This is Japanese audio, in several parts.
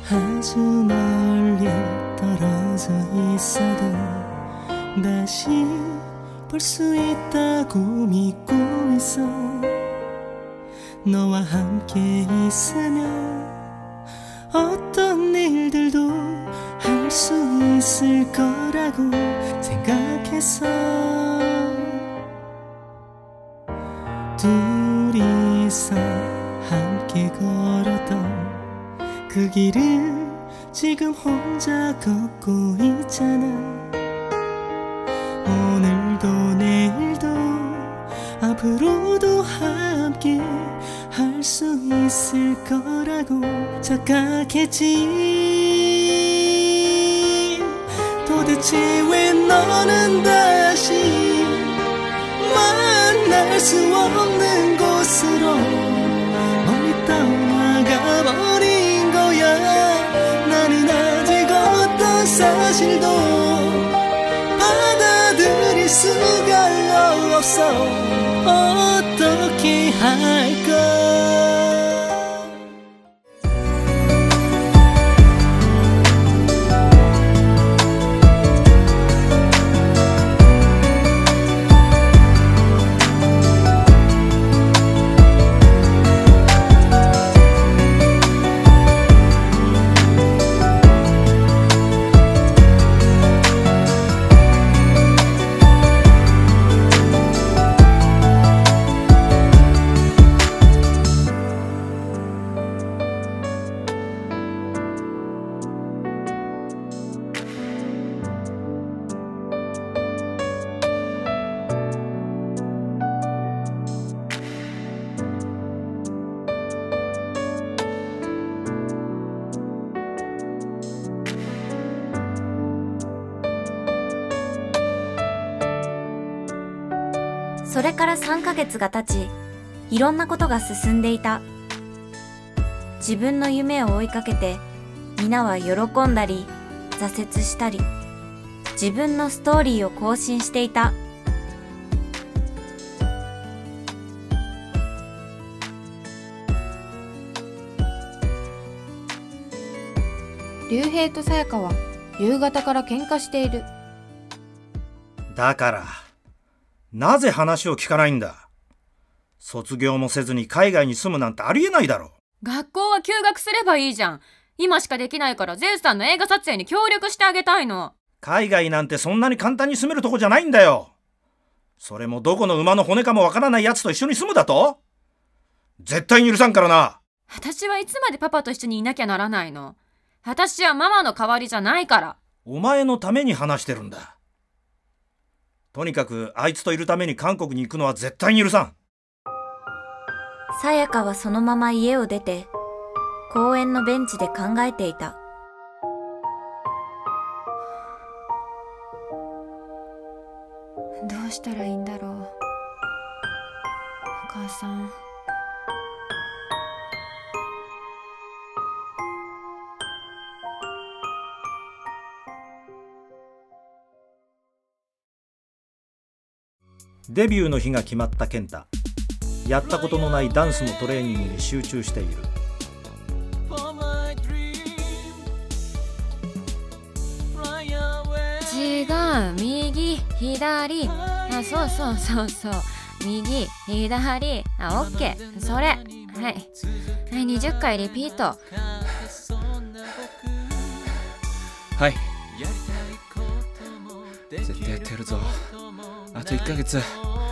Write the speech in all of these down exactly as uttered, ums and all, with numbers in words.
아주 멀리 떨어져 있어도 다시 볼 수 있다고 믿고 있어. 너와 함께 있으면 어떤 일들도 할 수 있을 거라고 생각했어. 둘이서 함께 걸었던 그 길을 지금 혼자 걷고 있잖아. 오늘도 내일도 앞으로도 함께 할 수 있을 거라고 착각했지. 도대체 왜 너는 다시 만날 수 없는 곳으로 멀리 떠나가 버린 거야. 나는 아직 어떤 사실도 받아들일 수가 없어. 어떻게 할까? それからさんかげつが経ち、いろんなことが進んでいた。自分の夢を追いかけて、皆は喜んだり、挫折したり、自分のストーリーを更新していた。 竜兵とさやかは夕方から喧嘩している。 だからなぜ話を聞かないんだ。卒業もせずに海外に住むなんてありえないだろ。 学校は休学すればいいじゃん。今しかできないからゼウスさんの映画撮影に協力してあげたいの。 海外なんてそんなに簡単に住めるとこじゃないんだよ。それもどこの馬の骨かもわからないやつと一緒に住むだと？絶対に許さんからな。 私はいつまでパパと一緒にいなきゃならないの。私はママの代わりじゃないから。 お前のために話してるんだ。とにかくあいつといるために韓国に行くのは絶対に許さん。 さやかはそのまま家を出て、公園のベンチで考えていた。 どうしたらいいんだろう。お母さん。 デビューの日が決まった健太。やったことのないダンスのトレーニングに集中している。 違う、右左。あ、そうそうそうそう、右左。あ、オッケー、それ。はいはい、にじゅっかいリピート。 はい、絶対やってやるぞ。あといっかげつ。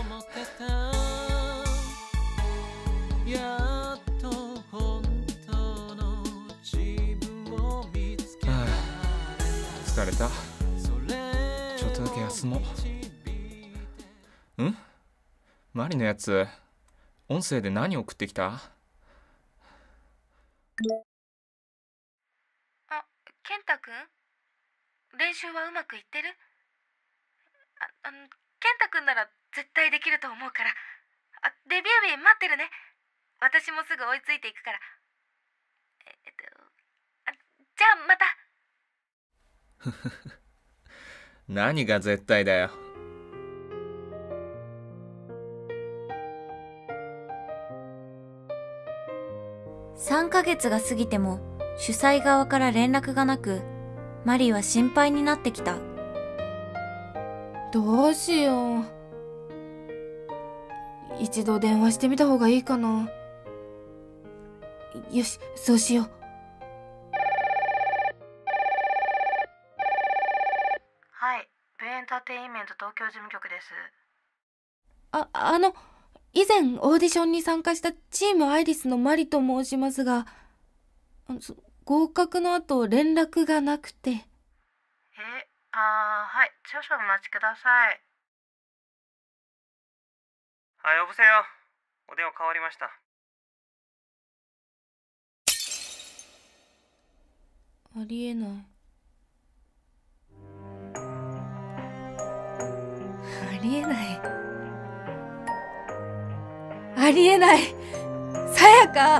疲れた。ちょっとだけ休もう。ん？マリのやつ、音声で何送ってきた？ あ、健太くん？練習はうまくいってる？あ、あの、健太くんなら絶対できると思うから。あ、デビュー日待ってるね。私もすぐ追いついていくから。えっと、あ、じゃあまた。 何が絶対だよ。 さんかげつが過ぎても主催側から連絡がなく、マリは心配になってきた。 どうしよう。一度電話してみた方がいいかな。よし、そうしよう。 はい、ベイエンターテインメント東京事務局です。 あ、あの、以前オーディションに参加したチームアイリスのマリと申しますが、合格の後連絡がなくて。 え、あー、はい、少々お待ちください。 あ、呼ぶせよ。お電話変わりました。 ありえない。ありえない。ありえない。さやか。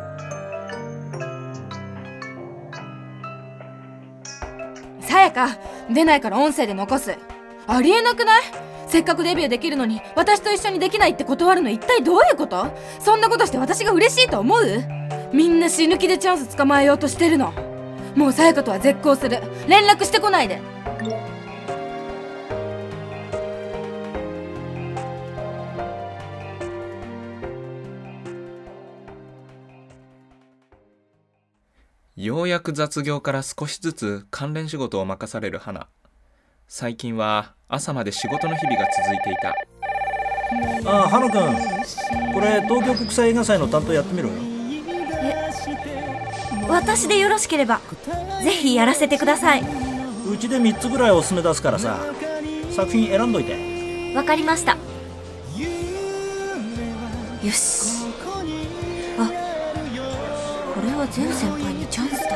さやか、出ないから音声で残す。ありえなくない？せっかくデビューできるのに私と一緒にできないって断るの一体どういうこと？そんなことして私が嬉しいと思う？みんな死ぬ気でチャンス捕まえようとしてるの。もうさやかとは絶交する。連絡してこないで。 ようやく雑業から少しずつ関連仕事を任される花。最近は朝まで仕事の日々が続いていた。 ああ、花くん、これ東京国際映画祭の担当やってみろよ。 私でよろしければぜひやらせてください。 うちでみっつぐらいおすすめ出すからさ、作品選んどいて。 わかりました。よし。あ、これは全先輩にチャンスだ。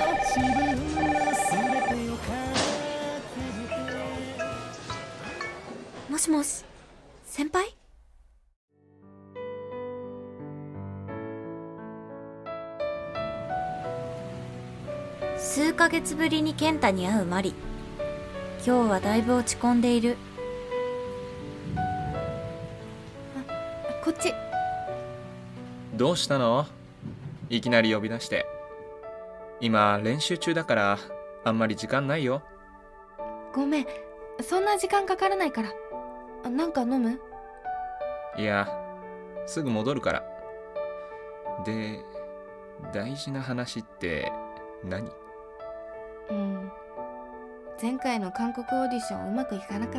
もしもし、先輩？数ヶ月ぶりに健太に会うマリ。今日はだいぶ落ち込んでいる。 こっち。 どうしたの？いきなり呼び出して。今練習中だからあんまり時間ないよ。 ごめん、そんな時間かからないから。なんか飲む？ いや、すぐ戻るから。で、大事な話って何？ うん、前回の韓国オーディションうまくいかなかった。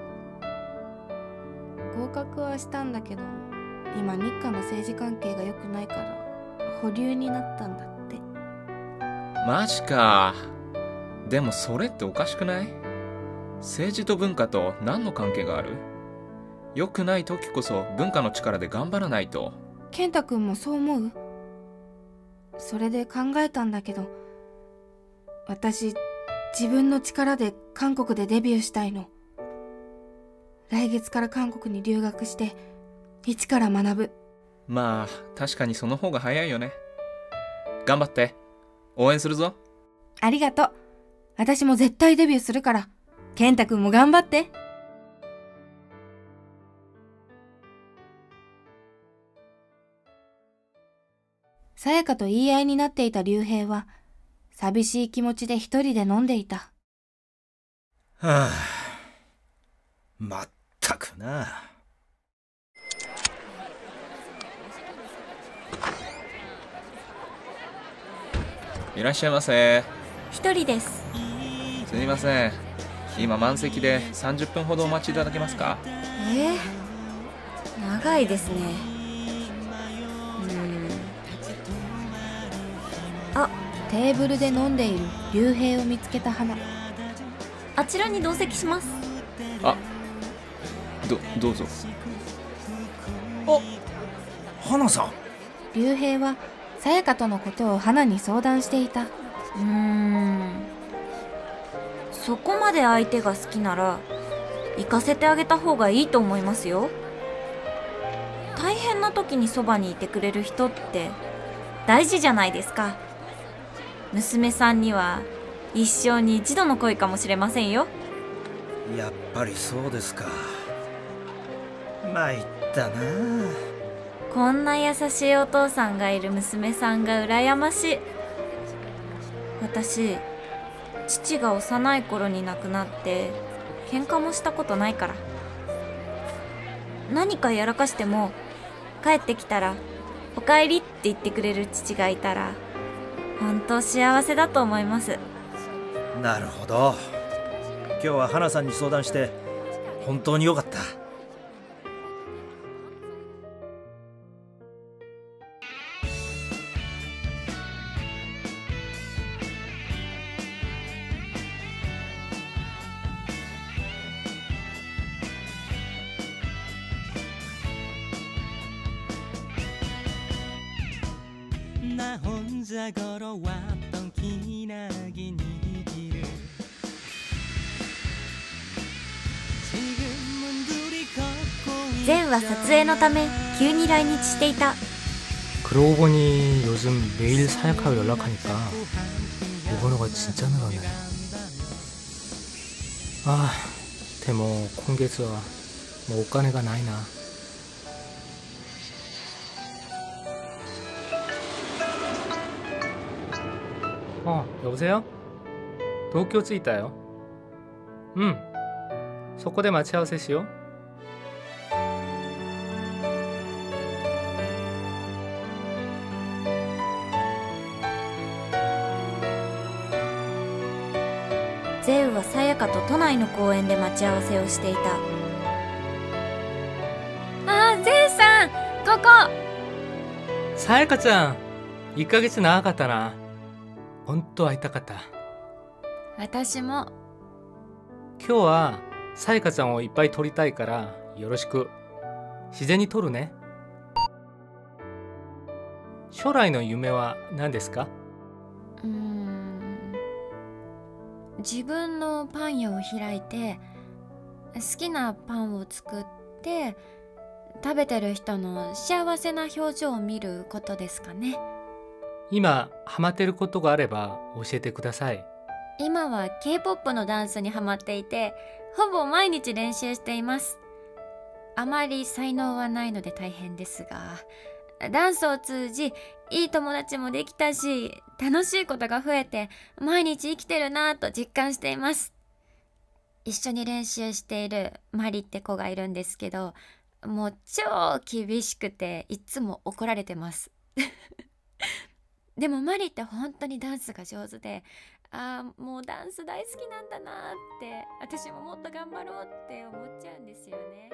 合格はしたんだけど、今日韓の政治関係が良くないから保留になったんだって。 マジか。でもそれっておかしくない？政治と文化と何の関係がある？良くない時こそ文化の力で頑張らないと。 健太くんもそう思う？それで考えたんだけど、私自分の力で韓国でデビューしたいの。来月から韓国に留学して一から学ぶ。 まあ確かにその方が早いよね。頑張って、応援するぞ。 ありがとう。私も絶対デビューするから、健太くんも頑張って。さやかと言い合いになっていた竜兵は寂しい気持ちで一人で飲んでいた。 はあ、まったくな。 いらっしゃいませ。 一人です。 すみません、今満席でさんじゅっぷんほどお待ちいただけますか？ えー、長いですね。うん。あ、 テーブルで飲んでいる竜兵を見つけた花。 あちらに同席します。 あ、ど、どうぞ。 あ、花さん。 竜兵はさやかとのことを花に相談していた。 うーん、そこまで相手が好きなら行かせてあげた方がいいと思いますよ。大変な時にそばにいてくれる人って大事じゃないですか。娘さんには一生に一度の恋かもしれませんよ。 やっぱりそうですか。参ったな。 こんな優しいお父さんがいる娘さんが羨ましい。 私、父が幼い頃に亡くなって喧嘩もしたことないから。何かやらかしても帰ってきたらおかえりって言ってくれる父がいたら本当幸せだと思います。 なるほど。今日は花さんに相談して本当によかった。 나 혼자 걸어왔던 기나긴 이 길을 지금은 둘이 걷고 ゼウは撮影のため急に来日していた。 그러고 보니 요즘 매일 사약하고 연락하니까 일본어가 진짜 늘었네. 아, でも今月はもうお金がないな。 어, 여보세요? 도쿄着いたよ. 응. そこで待ち合わせしよう. ゼウはさやかと都内の公園で待ち合わせをしていた。 あー、ゼウさん、ここ。 さやかちゃん、いっかげつ長かったな。本当会いたかった。 私も。 今日はさやかちゃんをいっぱい撮りたいからよろしく。自然に撮るね。将来の夢は何ですか？ うーん、自分のパン屋を開いて好きなパンを作って食べてる人の幸せな表情を見ることですかね。 今ハマってることがあれば教えてください。 今は K-ポップ のダンスにハマっていてほぼ毎日練習しています。あまり才能はないので大変ですが、ダンスを通じいい友達もできたし楽しいことが増えて毎日生きてるなぁと実感しています。一緒に練習しているマリって子がいるんですけど、もう超厳しくていつも怒られてますでもマリって本当にダンスが上手で、ああもうダンス大好きなんだなって私ももっと頑張ろうって思っちゃうんですよね。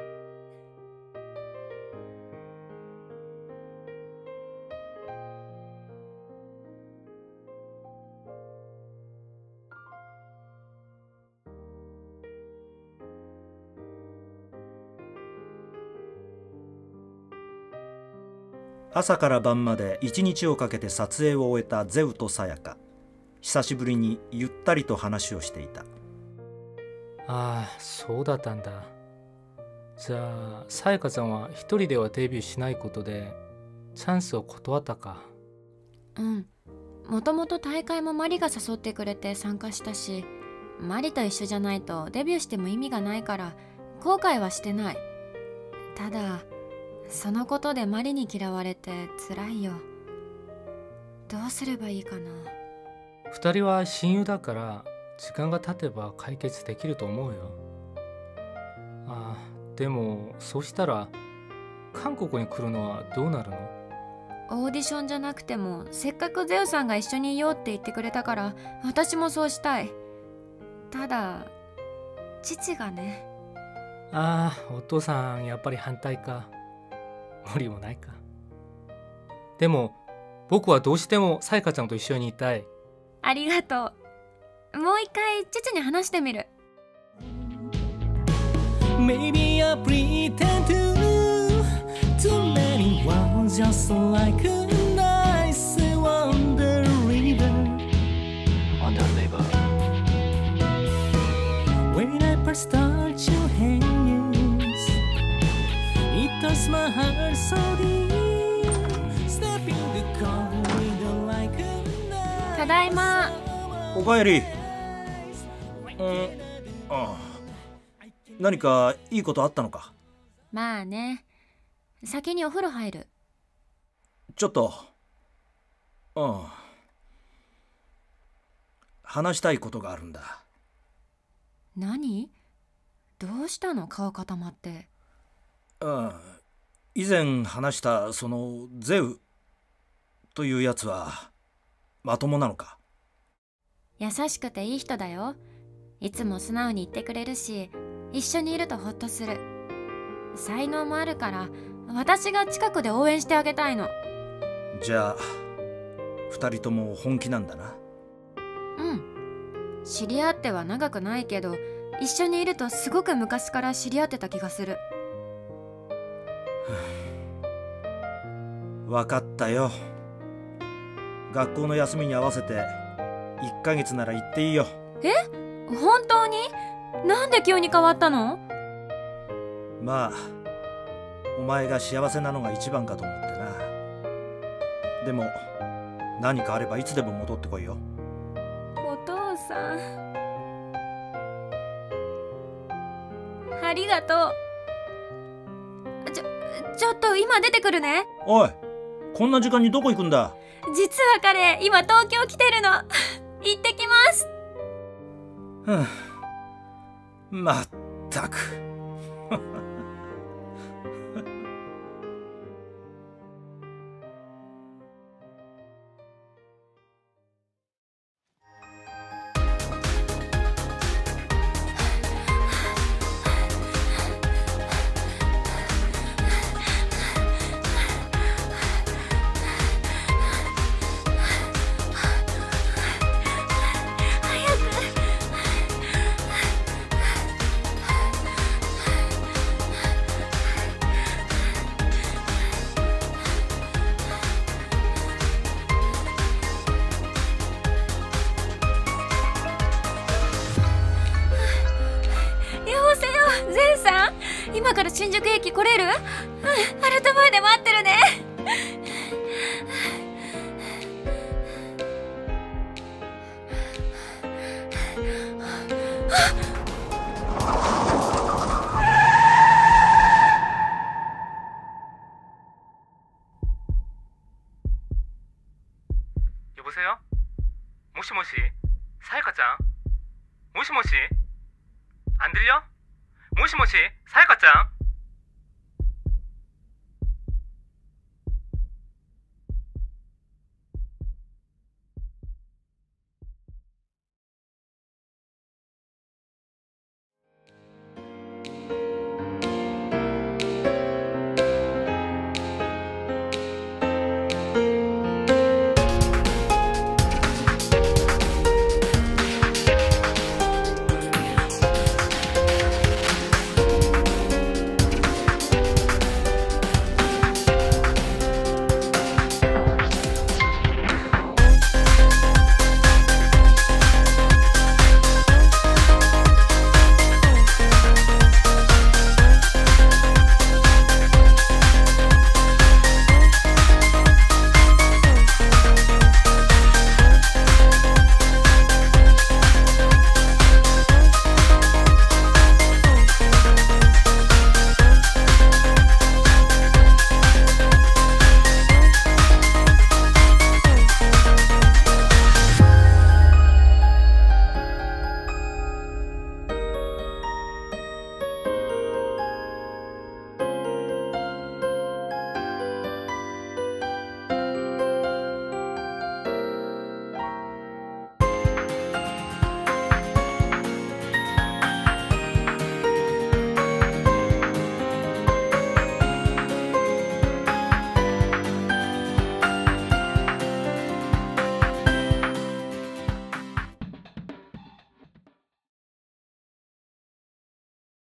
朝から晩まで一日をかけて撮影を終えたゼウとさやか。久しぶりにゆったりと話をしていた。 ああ、そうだったんだ。じゃあさやかちゃんは一人ではデビューしないことでチャンスを断ったか。 うん、もともと大会もマリが誘ってくれて参加したし、マリと一緒じゃないとデビューしても意味がないから後悔はしてない。ただそのことでマリに嫌われて辛いよ。どうすればいいかな。 二人は親友だから時間が経てば解決できると思うよ。ああ、でもそうしたら韓国に来るのはどうなるの？ オーディションじゃなくてもせっかくゼウさんが一緒にいようって言ってくれたから私もそうしたい。ただ父がね。 ああ、お父さんやっぱり反対か。無理もないか。でも僕はどうしてもさやかちゃんと一緒にいたい。 ありがとう。もう一回父に話してみる。 Maybe I pretend to Too many ones just like a nice wonder river Wonder river When I first touch your hands It touched my heart so deep Stepping the corridor like a night ただいま。 おかえり。うん、ああ、何かいいことあったのか？ まあね。先にお風呂入る。 ちょっと。うん。 話したいことがあるんだ。 何？どうしたの？顔固まって。 ああ、以前話したそのゼウというやつはまともなのか？ 優しくていい人だよ。いつも素直に言ってくれるし、一緒にいるとホッとする。才能もあるから私が近くで応援してあげたいの。 じゃあ二人とも本気なんだな。 うん。知り合っては長くないけど、一緒にいるとすごく昔から知り合ってた気がする。 分かったよ。学校の休みに合わせていっかげつなら行っていいよ。 え？本当に？なんで急に変わったの？ まあお前が幸せなのが一番かと思ってな。でも何かあればいつでも戻ってこいよ。 お父さん、ありがとう。ちょ、ちょっと今出てくるね。 おい、こんな時間にどこ行くんだ？ 実は彼、今東京来てるの。行ってきます。 はあ、まったく。 今から新宿駅来れる？うん、アルタ前で待ってるね。 여보세요? 모시모시? 사야카짱? 모시모시? 안 들려? 모시모시? 사야카짱?